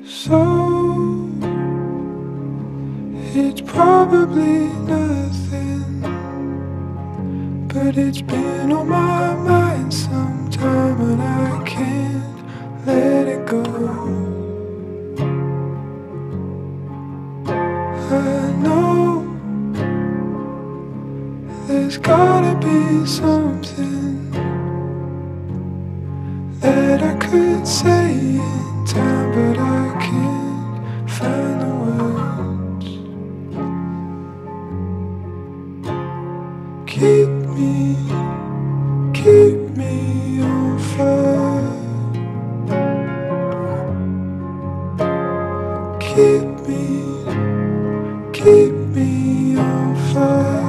So it's probably nothing, but it's been on my mind sometime, and I can't let it go. I know there's gotta be something that I could say in time, but I can't find the words. Keep me on fire. Keep me on fire.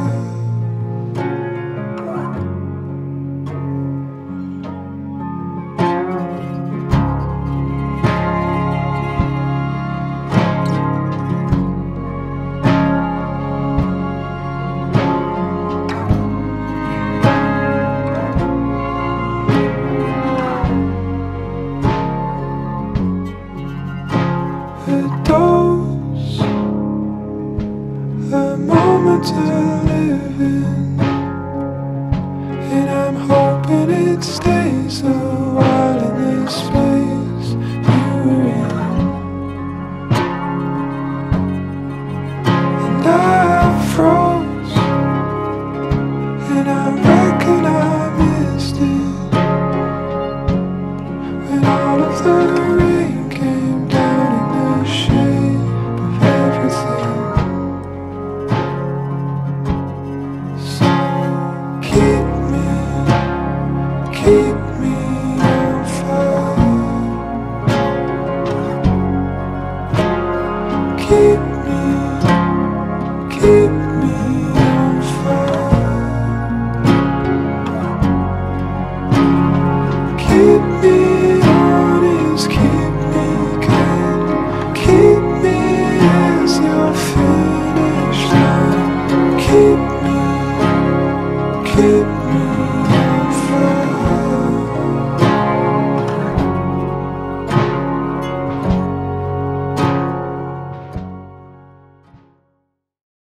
Those are moments I live in, and I'm hoping it stays.